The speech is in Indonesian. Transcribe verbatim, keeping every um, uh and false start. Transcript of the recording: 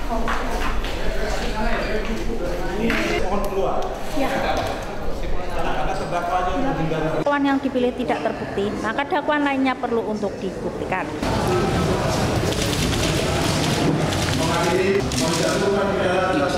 Mohon keluar. Ya. Dakwaan yang dipilih tidak terbukti, maka dakwaan lainnya perlu untuk dibuktikan. Mengadili menjatuhkan pidana